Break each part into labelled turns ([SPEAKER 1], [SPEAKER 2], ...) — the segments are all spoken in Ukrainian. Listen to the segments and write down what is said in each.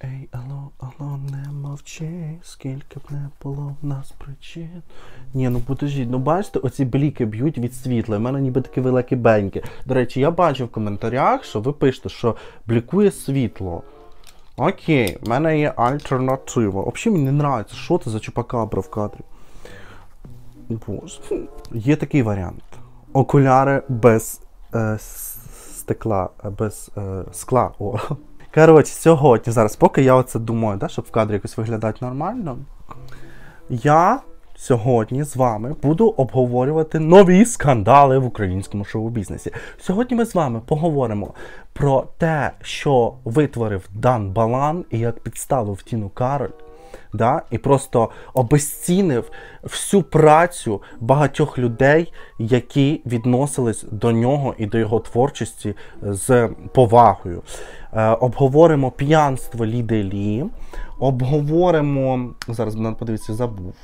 [SPEAKER 1] Ей, алло, алло, не мовчи, скільки б не було в нас причин. Ні, ну подождіть, ну бачите, оці бліки б'ють від світла, у мене ніби такі великі беньки. До речі, я бачив в коментарях, що ви пишете, що блікує світло. Окей, в мене є альтернатива. Взагалі мені не подобається, що це за чупакабра в кадрі. Боже, є такий варіант. Окуляри без стекла, без скла. О. Коротше, сьогодні, зараз, поки я оце думаю, да, щоб в кадрі якось виглядати нормально, я сьогодні з вами буду обговорювати нові скандали в українському шоу-бізнесі. Сьогодні ми з вами поговоримо про те, що витворив Дан Балан і як підставив Тіну Кароль. Да? І просто обезцінив всю працю багатьох людей, які відносились до нього і до його творчості з повагою. Обговоримо п'янство Ліди Лі, обговоримо, зараз мене подивіться, забув.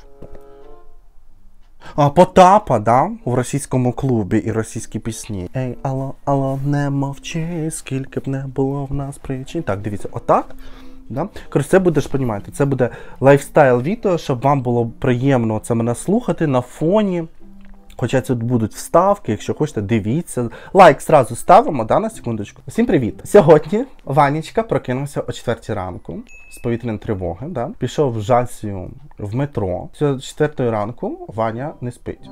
[SPEAKER 1] Потапа, да, в російському клубі і російські пісні. Ей, алло, алло, не мовчи, скільки б не було в нас причин. Так, дивіться, отак. Да? Коротше, це буде, ж, розумієте, це буде лайфстайл-відео, щоб вам було приємно це мене слухати на фоні. Хоча тут будуть вставки, якщо хочете, дивіться. Лайк зразу ставимо, да, на секундочку. Всім привіт! Сьогодні Ванечка прокинувся о 4 ранку з повітряної тривоги, да? Пішов в Жасію в метро. О 4 ранку Ваня не спить.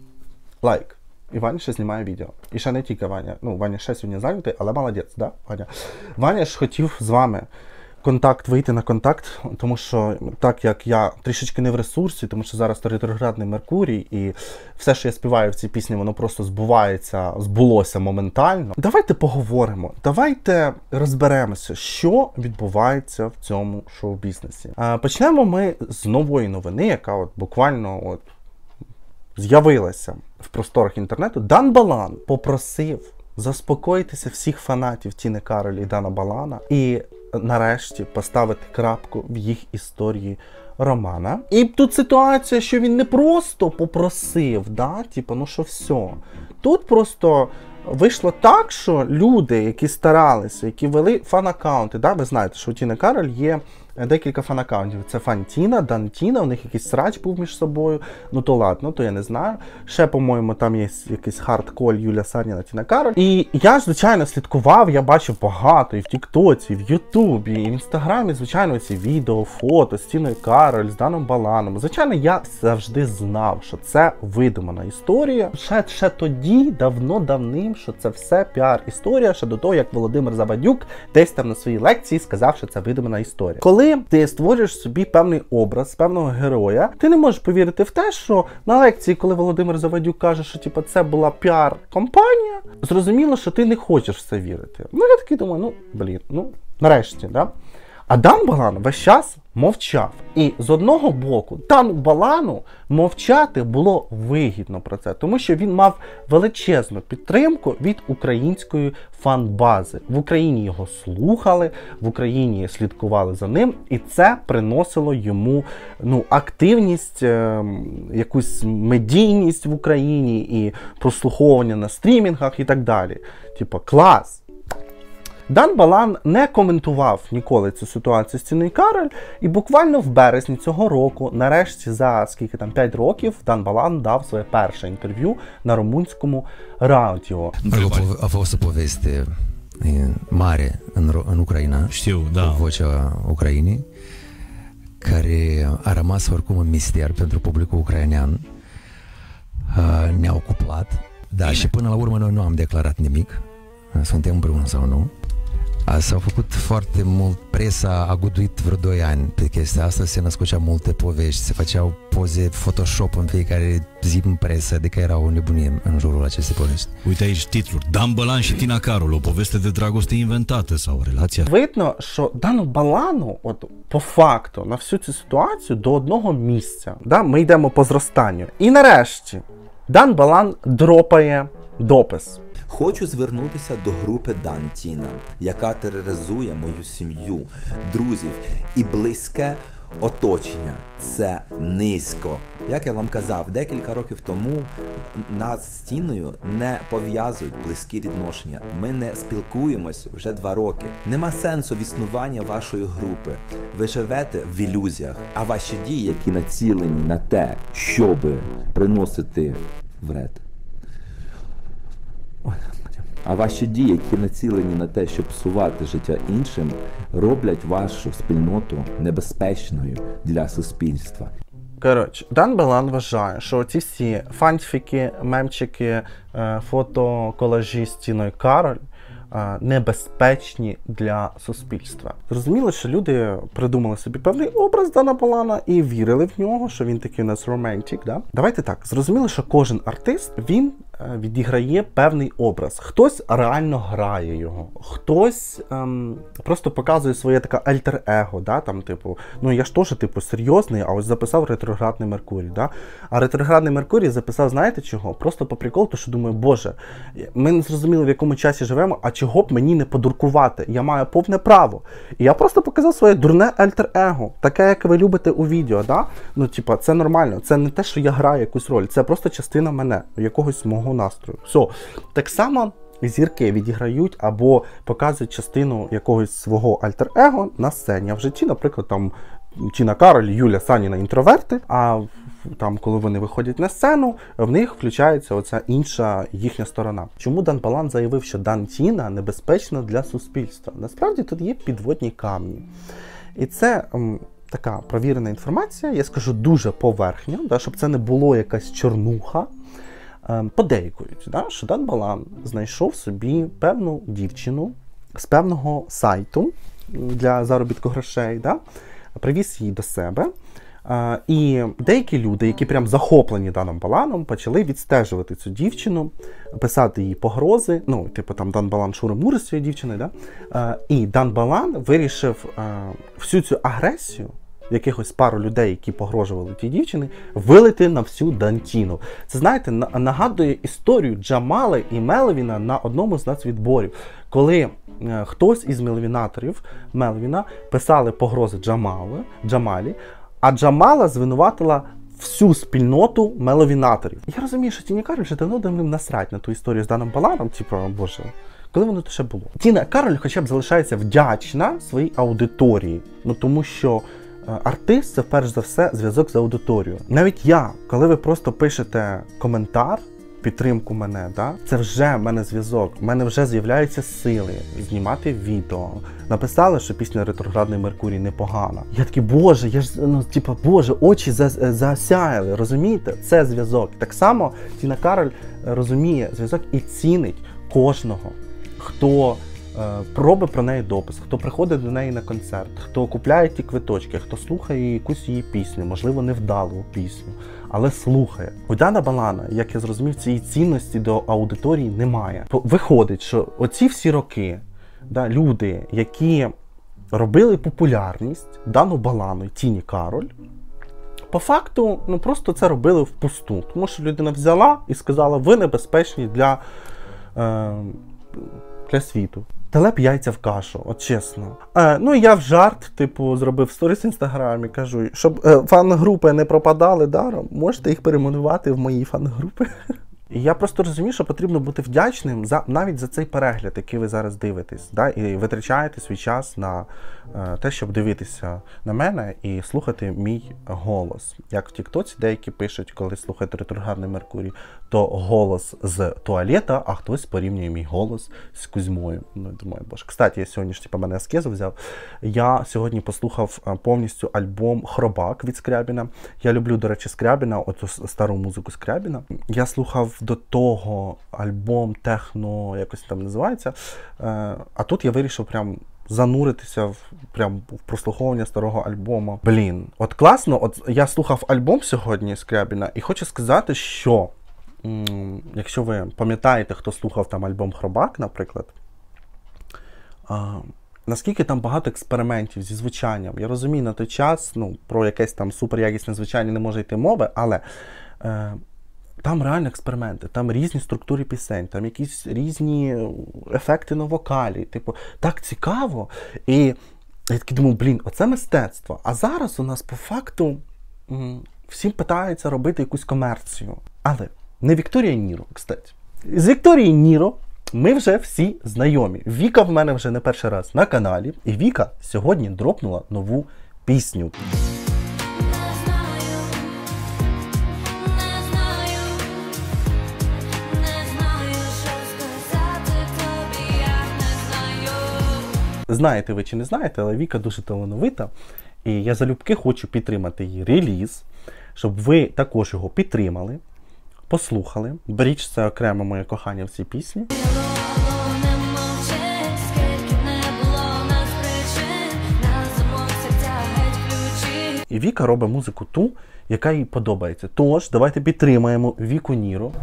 [SPEAKER 1] Лайк. І Ваня ще знімає відео. І ще не тільки Ваня. Ну, Ваня ще сьогодні зайнятий, але молодець, да, Ваня? Ваня ж хотів з вами вийти на контакт, тому що так як я трішечки не в ресурсі, тому що зараз ретроградний Меркурій, і все, що я співаю в цій пісні, воно просто збулося моментально. Давайте поговоримо, давайте розберемося, що відбувається в цьому шоу-бізнесі. Почнемо ми з нової новини, яка от буквально з'явилася в просторах інтернету. Дан Балан попросив заспокоїтися всіх фанатів Тіни Кароль і Дана Балана і нарешті поставити крапку в їх історії романа. І тут ситуація, що він не просто попросив, да, типу, ну що все. Тут просто вийшло так, що люди, які старалися, які вели фан-аккаунти, да, ви знаєте, що у Тіни Кароль є декілька фан-аккаунтів. Це Фантіна, Дантіна, у них якийсь срач був між собою. Ну то ладно, то я не знаю. Ще, по-моєму, там є якийсь хардколь Юля Саніна, Тіна Кароль. І я, звичайно, слідкував, я бачив багато і в Тіктоці, і в Ютубі, і в Інстаграмі, звичайно, ці відео, фото з Тіною Кароль, з Даном Баланом. Звичайно, я завжди знав, що це видумана історія. Ще тоді, давним, що це все піар-історія, ще до того, як Володимир Завадюк десь там на своїй лекції сказав, що це видумана історія. Коли ти створюєш собі певний образ, певного героя, ти не можеш повірити в те, що на лекції, коли Володимир Завадюк каже, що типу, це була піар-компанія, зрозуміло, що ти не хочеш в це вірити. Ну, я такий думаю, нарешті, да? А Дан Балан весь час мовчав. І з одного боку, Дану Балану мовчати було вигідно про це, тому що він мав величезну підтримку від української фан-бази. В Україні його слухали, в Україні слідкували за ним, і це приносило йому активність, якусь медійність в Україні і прослуховування на стрімінгах і так далі. Типа, клас! Дан Балан не коментував ніколи цю ситуацію з Тіною Кароль, і буквально в березні цього року, нарешті за 5 років, Дан Балан дав своє перше інтерв'ю на румунському радіо.
[SPEAKER 2] A fost o poveste mare în Ucraina,
[SPEAKER 3] știu, da,
[SPEAKER 2] Vocea Ucrainei, care a rămas oricum un mister pentru publicul ucrainean. Ne-au cuplat, da, și până la urmă noi nu am declarat nimic, suntem împreună sau nu. S-au făcut foarte mult, presa a guduit vreo 2 ani pe chestia asta, se născocea multe povești, se făceau poze Photoshop în fiecare zi în presă, de că era o nebunie în jurul acestei povești.
[SPEAKER 3] Uite aici titluri: Dan Bălan și Tina Karol, o poveste de dragoste inventată sau relația.
[SPEAKER 1] Видно, що Дану Балану, по факту, на всю цю ситуацію до одного місця. Да? Ми йдемо по зростанню. І нарешті Дан Балан дропає допис.
[SPEAKER 4] Хочу звернутися до групи Дантіна, яка тероризує мою сім'ю, друзів і близьке оточення. Це низько. Як я вам казав, декілька років тому нас з Тіною не пов'язують близькі відношення. Ми не спілкуємось вже 2 роки. Нема сенсу в існування вашої групи. Ви живете в ілюзіях, а ваші дії, які націлені на те, щоб приносити вред. А ваші дії, які націлені на те, щоб псувати життя іншим, роблять вашу спільноту небезпечною для суспільства.
[SPEAKER 1] Коротше, Дан Балан вважає, що ці всі фанфіки, мемчики, фото-колажі з Тіною Кароль небезпечні для суспільства. Зрозуміло, що люди придумали собі певний образ Дана Балана і вірили в нього, що він такий у нас романтик, да? Давайте так, зрозуміло, що кожен артист, він відіграє певний образ. Хтось реально грає його, хтось просто показує своє таке альтер-его, да? Там, типу, ну я ж теж, типу, серйозний, а ось записав ретроградний Меркурій, да? А ретроградний Меркурій записав, знаєте чого? Просто по приколу, то що думаю, боже, ми не зрозуміли, в якому часі живемо, а чого б мені не подуркувати? Я маю повне право. І я просто показав своє дурне альтер-его, таке, як ви любите у відео, да? Ну, типа, це нормально, це не те, що я граю якусь роль, це просто частина мене, якогось мого настрою. Все. Так само зірки відіграють або показують частину якогось свого альтер-его на сцені. А в житті, наприклад, там Тіна Кароль, Юля Саніна інтроверти, а там, коли вони виходять на сцену, в них включається оця інша їхня сторона. Чому Дан Балан заявив, що Дан Тіна небезпечна для суспільства? Насправді тут є підводні камні. І це така провірена інформація, я скажу дуже поверхня, да, щоб це не було якась чорнуха. Подейкують, да, що Дан Балан знайшов собі певну дівчину з певного сайту для заробітку грошей, да, привіз її до себе. І деякі люди, які прям захоплені Даном Баланом, почали відстежувати цю дівчину, писати їй погрози, ну, типу там Дан Балан шури-мури з цією дівчиною, да? І Дан Балан вирішив всю цю агресію якихось пару людей, які погрожували тій дівчині, вилити на всю Дантіну. Це, знаєте, нагадує історію Джамали і Мелвіна на одному з нацвідборів, коли хтось із мелвінаторів Мелвіна писали погрози Джамалі, а Джамала звинуватила всю спільноту меловінаторів. Я розумію, що Тіні Кароль вже давно ним насрать на ту історію з Даном Баланом, типу, боже, коли воно то ще було. Тіна Кароль хоча б залишається вдячна своїй аудиторії, ну тому що артист – це перш за все зв'язок з аудиторією. Навіть я, коли ви просто пишете коментар, підтримку мене, да? Це вже в мене зв'язок, в мене вже з'являються сили знімати відео. Написали, що пісня «Ретроградний Меркурій» непогана. Я такий, боже, я ж, ну, типу, боже, очі засяяли, розумієте? Це зв'язок. Так само Тіна Кароль розуміє зв'язок і цінить кожного, хто робить про неї допис, хто приходить до неї на концерт, хто купляє ті квиточки, хто слухає якусь її пісню, можливо, невдалу пісню, але слухає. У Дана Балана, як я зрозумів, цієї цінності до аудиторії немає. Виходить, що оці всі роки, да, люди, які робили популярність Дану Балану і Тіні Кароль, по факту, ну просто це робили впусту. Тому що людина взяла і сказала, ви небезпечні для світу. Телеп яйця в кашу, от чесно. Ну я в жарт, типу, зробив сторіс в інстаграмі, кажу, щоб фан-групи не пропадали даром, можете їх перейменувати в мої фан-групи. І я просто розумію, що потрібно бути вдячним навіть за цей перегляд, який ви зараз дивитесь, да? І витрачаєте свій час на те, щоб дивитися на мене і слухати мій голос. Як в Тіктоці деякі пишуть, коли слухають «Ретроградний Меркурій», то голос з туалета, а хтось порівнює мій голос з Кузьмою. Ну, думаю, боже. Кстати, я сьогодні ж, мене аскезу взяв. Я сьогодні послухав повністю альбом «Хробак» від Скрябіна. Я люблю, до речі, Скрябіна, оту стару музику Скрябіна. Я слухав до того альбом техно, якось там називається. А тут я вирішив прям зануритися в прослуховування старого альбому. Блін, от класно, от я слухав альбом сьогодні Скрябіна і хочу сказати, що якщо ви пам'ятаєте, хто слухав там альбом «Хробак», наприклад, наскільки там багато експериментів зі звучанням. Я розумію, на той час, ну, про якесь там суперякісне звучання не може йти мови, але там реально експерименти, там різні структури пісень, там якісь різні ефекти на вокалі. Типу, так цікаво. І Я такий думав, блін, оце мистецтво. А зараз у нас по факту всім питаються робити якусь комерцію. Але не Вікторія Ніро, кстати. З Вікторією Ніро ми вже всі знайомі. Віка в мене вже не перший раз на каналі. І Віка сьогодні дропнула нову пісню. Знаєте ви чи не знаєте, але Віка дуже талановита. І я залюбки хочу підтримати її реліз, щоб ви також його підтримали, послухали. Брідж – це окремо моє кохання в цій пісні. І Віка робить музику ту, яка їй подобається. Тож, давайте підтримаємо Віку Ніро.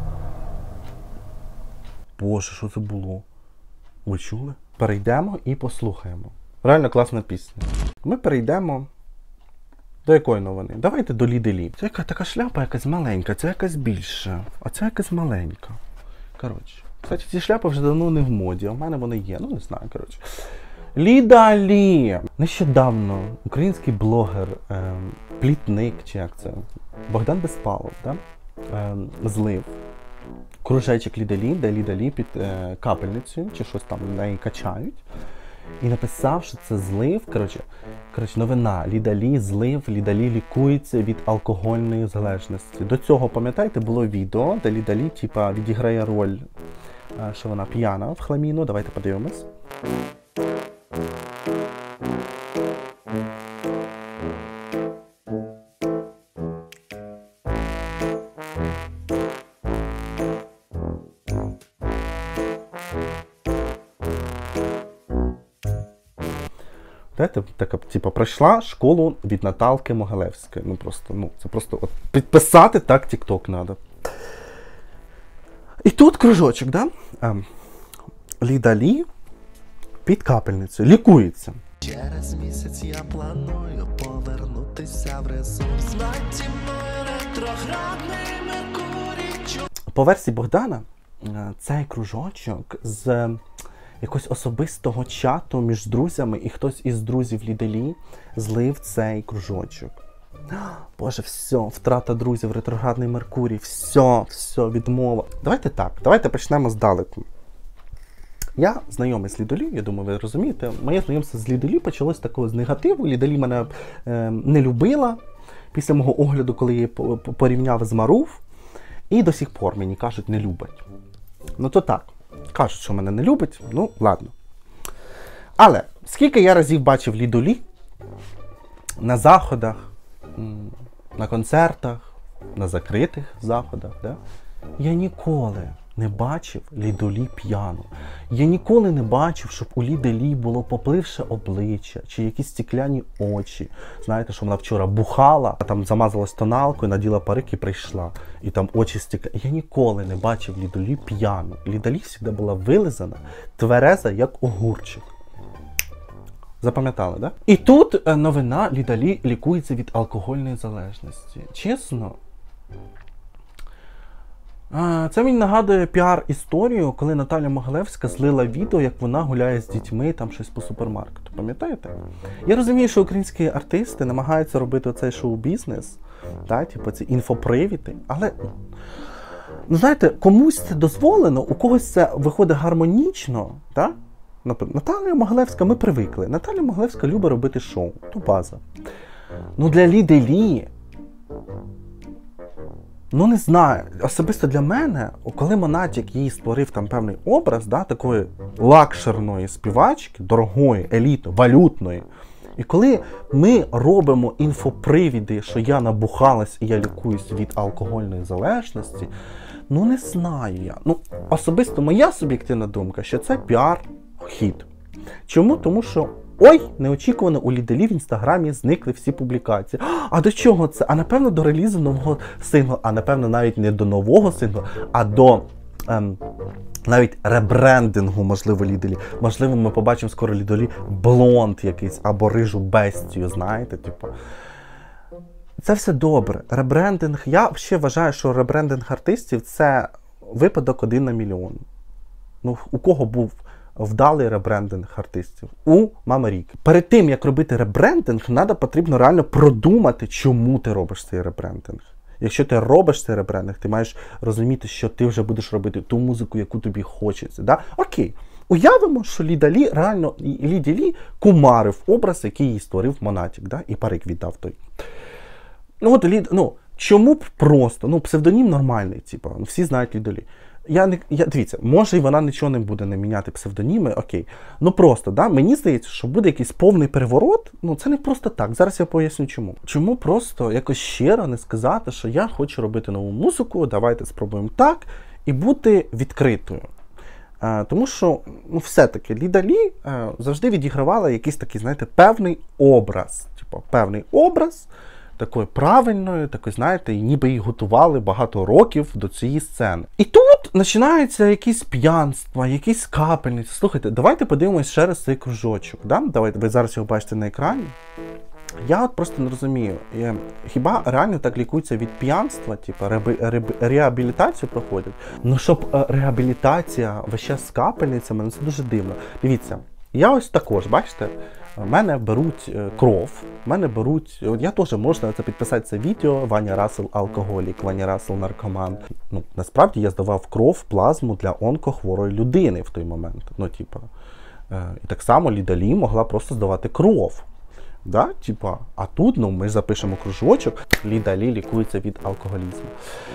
[SPEAKER 1] Боже, що це було? Ви чули? Перейдемо і послухаємо. Реально класна пісня. Ми перейдемо до якої новини? Давайте до Ліди Лі. Це така шляпа якась маленька, це якась більша, а це якась маленька. Коротше. Кстати, ці шляпи вже давно не в моді, а в мене вони є. Ну, не знаю, коротше. Ліда Лі! Нещодавно український блогер, плітник, чи як це, Богдан Безпалов, да? Злив кружечок Ліда Лі, де Ліда Лі під капельницею, чи щось там в неї качають. І написав, що це злив, коротше, новина, Ліда Лі злив, Ліда Лі лікується від алкогольної залежності. До цього, пам'ятаєте, було відео, де Ліда Лі, типа, відіграє роль, що вона п'яна в хламіну. Давайте подивимось. Така, типу, пройшла школу від Наталки Могилевської. Це просто от підписати так TikTok треба. І тут кружочок, да? Ліда Лі під капельницею лікується.
[SPEAKER 5] Через місяць я планую повернутися в ресурс. Ретроградний Меркурій.
[SPEAKER 1] По версії Богдана, цей кружочок з якогось особистого чату між друзями, і хтось із друзів Ліди Лі злив цей кружочок. Боже, все, втрата друзів, ретроградний Меркурій, все, відмова. Давайте почнемо здалеку. Я знайомий з Лідою Лі, я думаю, ви розумієте. Моє знайомство з Лідою Лі почалось такого з негативу. Ліда Лі мене не любила після мого огляду, коли я її порівняв з Марув. І до сих пор мені кажуть, не любить. Ну то так. Кажуть, що мене не любить, ну ладно. Але скільки я разів бачив Ліду Лі на заходах, на концертах, на закритих заходах, да? Я ніколи не бачив Ліду Лі п'яну. Я ніколи не бачив, щоб у Ліди Лі було попливше обличчя, чи якісь стекляні очі. Знаєте, що вона вчора бухала, а там замазалась тоналкою, наділа парик і прийшла. І там очі стекляні. Я ніколи не бачив Ліду Лі п'яну. Ліда Лі завжди була вилизана, твереза, як огурчик. Запам'ятали, да? І тут новина: Ліда Лі лікується від алкогольної залежності. Чесно, це мені нагадує піар-історію, коли Наталя Могилевська злила відео, як вона гуляє з дітьми, там щось по супермаркету. Пам'ятаєте? Я розумію, що українські артисти намагаються робити оцей шоу-бізнес, типу ці інфопривіди, але, знаєте, комусь це дозволено, у когось це виходить гармонічно, так? Наталя Могилевська, ми привикли. Наталя Могилевська любить робити шоу, то база. Для Ліди Лі, не знаю, особисто для мене, коли Монатік їй створив там певний образ, такої лакшерної співачки, дорогої, елітної, валютної, і коли ми робимо інфопривіди, що я набухалась і я лікуюсь від алкогольної залежності, не знаю я. Особисто моя суб'єктивна думка, що це піар-хід. Чому? Тому що неочікувано у Ліди Лі в інстаграмі зникли всі публікації. А до чого це? А напевно до релізу нового синглу. А напевно навіть не до нового синглу, а до навіть ребрендингу, можливо, Ліди Лі. Можливо, ми побачимо скоро Ліду Лі блонд якийсь, або рижу бестію, знаєте, типу. Це все добре. Ребрендинг, я ще вважаю, що ребрендинг артистів – це випадок 1 на мільйон. У кого був вдалий ребрендинг артистів у Мама Рік. Перед тим, як робити ребрендинг, потрібно реально продумати, чому ти робиш цей ребрендинг. Якщо ти робиш цей ребрендинг, ти маєш розуміти, що ти вже будеш робити ту музику, яку тобі хочеться. Да? Окей. Уявимо, що Ліді Лі кумарив образ, який їй створив Монатік, да? І парик віддав той. Чому б просто? Псевдонім нормальний, всі знають Ліду Лі. Дивіться, може і вона нічого не буде не міняти псевдоніми, окей. Просто, да, мені здається, що буде якийсь повний переворот, це не просто так. Зараз я поясню чому. Чому просто якось щиро не сказати, що я хочу робити нову музику, давайте спробуємо так, і бути відкритою. Тому що, все-таки, Ліда Лі завжди відігравала якийсь такий, знаєте, певний образ. Певний образ, такої правильної, такої, знаєте, і ніби її готували багато років до цієї сцени. І тут починаються якісь п'янства, якісь капельниці. Слухайте, давайте подивимось ще раз цей кружочок. Да? Давайте, ви зараз його бачите на екрані. Я просто не розумію, хіба реально так лікуються від п'янства, реабілітацію проходять? Щоб реабілітація весь час з капельницями, це дуже дивно. Дивіться, я ось також, бачите, в мене беруть кров, я теж можна це підписати це відео, Ваня Рассел алкоголік, Ваня Рассел наркоман. Насправді я здавав кров, плазму для онкохворої людини в той момент. І так само Ліда Лі могла просто здавати кров. Да? А тут ми запишемо кружочок, Ліда Лі лікується від алкоголізму.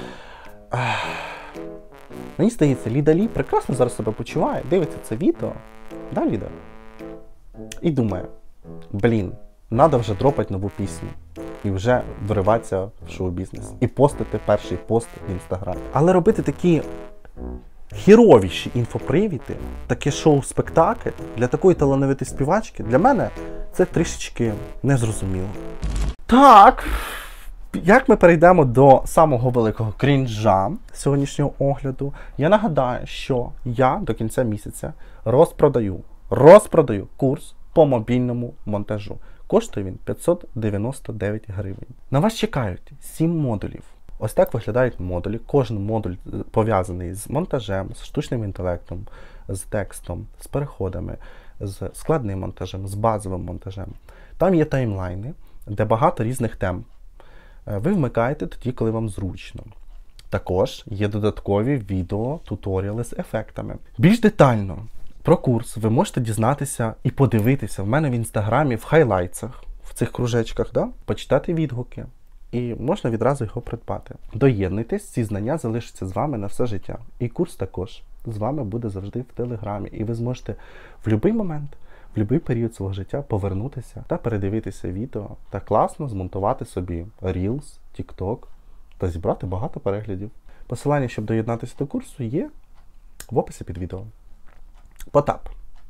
[SPEAKER 1] Мені здається, Ліда Лі прекрасно зараз себе почуває, дивиться це відео, да, Ліда? І думає, треба вже дропати нову пісню і вже вириватися в шоу-бізнес. І постити перший пост в Інстаграмі. Але робити такі хіровіші інфопривіди, таке шоу-спектакль для такої талановитої співачки, для мене це трішечки незрозуміло. Так, як ми перейдемо до самого великого крінжа сьогоднішнього огляду, я нагадаю, що я до кінця місяця розпродаю курс по мобільному монтажу. Коштує він 599 гривень. На вас чекають 7 модулів. Ось так виглядають модулі. Кожен модуль пов'язаний з монтажем, з штучним інтелектом, з текстом, з переходами, з складним монтажем, з базовим монтажем. Там є таймлайни, де багато різних тем. Ви вмикаєте тоді, коли вам зручно. Також є додаткові відео, туторіали з ефектами. Більш детально про курс ви можете дізнатися і подивитися в мене в інстаграмі, в хайлайтсах, в цих кружечках, да? Почитати відгуки. І можна відразу його придбати. Доєднуйтесь, ці знання залишаться з вами на все життя. І курс також з вами буде завжди в Телеграмі. І ви зможете в будь-який момент, в будь-який період свого життя повернутися та передивитися відео та класно змонтувати собі Reels, TikTok та зібрати багато переглядів. Посилання, щоб доєднатися до курсу, є в описі під відео. Потап.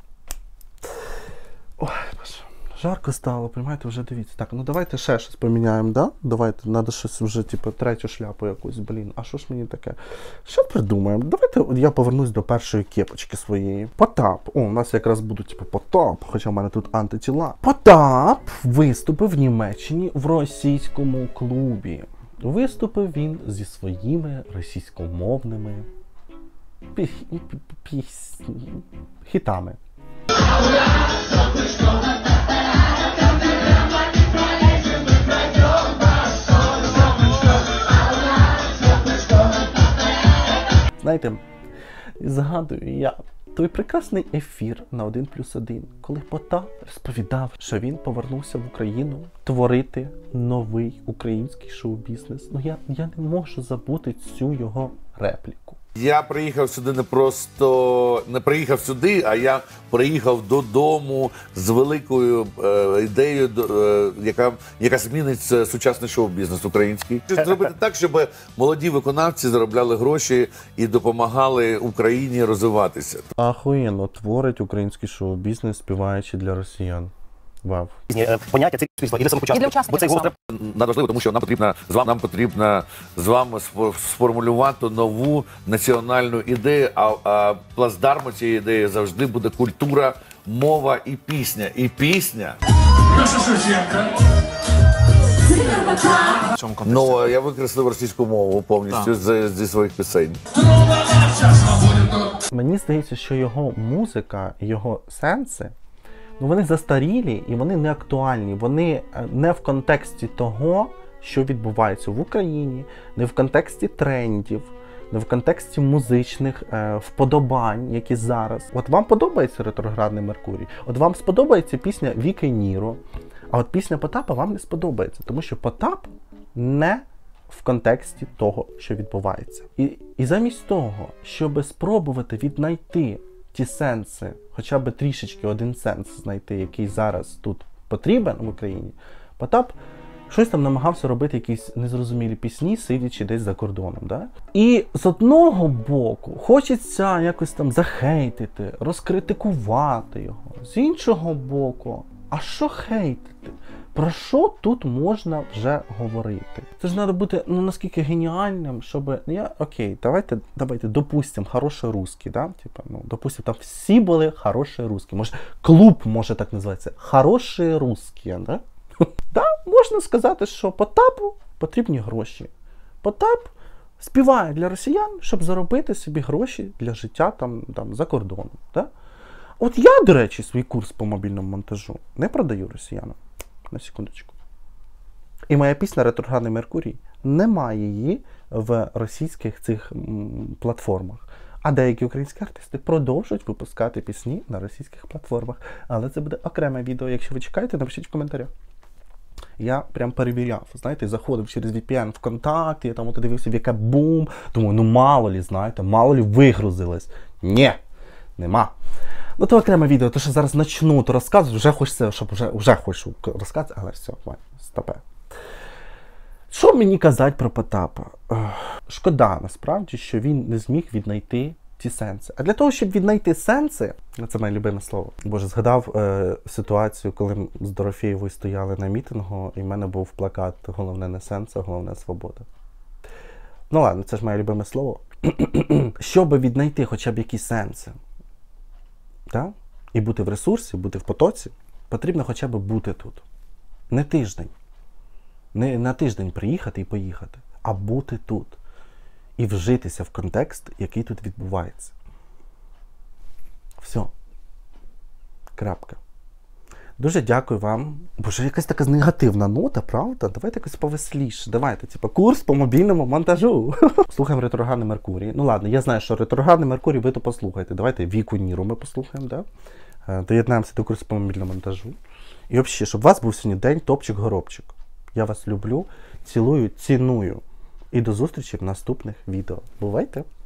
[SPEAKER 1] Ой, боже. Жарко стало, приймайте, вже дивіться. Так, давайте ще щось поміняємо, да? Давайте, треба щось вже, третю шляпу якусь, а що ж мені таке? Що придумаємо? Давайте я повернусь до першої кепочки своєї. Потап. У нас якраз будуть, Потап, хоча в мене тут антитіла. Потап виступив в Німеччині в російському клубі. Виступив він зі своїми російськомовними хітами. Знаєте, згадую я той прекрасний ефір на 1+1, коли Потап розповідав, що він повернувся в Україну творити новий український шоу-бізнес. Я не можу забути цю його репліку.
[SPEAKER 6] Я приїхав сюди не приїхав сюди, а я приїхав додому з великою ідеєю, яка змінить сучасний шоу-бізнес український. Зробити так, щоб молоді виконавці заробляли гроші і допомагали Україні розвиватися.
[SPEAKER 1] Ахуєнно творить український шоу-бізнес, співаючи для росіян. Вау.
[SPEAKER 7] Поняття цих суспільства і для самих учасників. Бо цей голос
[SPEAKER 6] Надважливо, тому що нам потрібно з вами сформулювати нову національну ідею, а плацдармом цієї ідеї завжди буде культура, мова і пісня. І пісня. Ну, я викреслив російську мову повністю зі своїх пісень.
[SPEAKER 1] Мені здається, що його музика, його сенси, ну, вони застарілі і вони не актуальні. Вони не в контексті того, що відбувається в Україні, не в контексті трендів, не в контексті музичних вподобань, які зараз. От вам подобається ретроградний Меркурій? От вам сподобається пісня Віки Ніро, а от пісня Потапа вам не сподобається, тому що Потап не в контексті того, що відбувається. І замість того, щоб спробувати віднайти ті сенси, хоча б трішечки один сенс знайти, який зараз тут потрібен в Україні, Потап щось там намагався робити, якісь незрозумілі пісні, сидячи десь за кордоном. Да? І з одного боку хочеться якось там захейтити, розкритикувати його. З іншого боку, а що хейтити? Про що тут можна вже говорити? Це ж треба бути наскільки геніальним, щоб... Окей, давайте допустим, хороший русский, да? Типа, допустим, там всі були хороші русські. Може, клуб може так називатися. Хороші русські, да? Да, можна сказати, що Потапу потрібні гроші. Потап співає для росіян, щоб заробити собі гроші для життя там за кордоном. Да? От я, до речі, свій курс по мобільному монтажу не продаю росіянам. На секундочку. І моя пісня «Ретроградний Меркурій» немає її в російських цих платформах. А деякі українські артисти продовжують випускати пісні на російських платформах. Але це буде окреме відео. Якщо ви чекаєте, напишіть в коментарях. Я прям перевіряв, знаєте, заходив через VPN ВКонтакті, я там от дивився в яке бум. Думаю, мало лі, знаєте, мало лі вигрузилось. Ні, нема. Ну, то окреме відео, то що зараз начну, то розказую, вже хочеться, щоб вже хочу розказати, але все, стопе. Що мені казати про Потапа? Шкода, насправді, що він не зміг віднайти ті сенси. А для того, щоб віднайти сенси, це моє любиме слово. Боже, згадав ситуацію, коли ми з Дорофєєвою стояли на мітингу, і в мене був плакат «Головне не сенс, а головне свобода». Ну ладно, це ж моє любиме слово. Щоб віднайти хоча б якісь сенси, так? І бути в ресурсі, бути в потоці, потрібно хоча б бути тут. Не тиждень. Не на тиждень приїхати і поїхати, а бути тут. І вжитися в контекст, який тут відбувається. Все. Крапка. Дуже дякую вам. Боже, якась така негативна нота, правда? Давайте якось повеселіше. Давайте, курс по мобільному монтажу. Слухаємо «Ретроградний Меркурій». Ну ладно, я знаю, що «Ретроградний Меркурій» ви то послухаєте. Давайте Віку Ніро ми послухаємо, да? Доєднаємося до курсу по мобільному монтажу. І взагалі, щоб у вас був сьогодні день топчик-горобчик. Я вас люблю, цілую, ціную. І до зустрічі в наступних відео. Бувайте!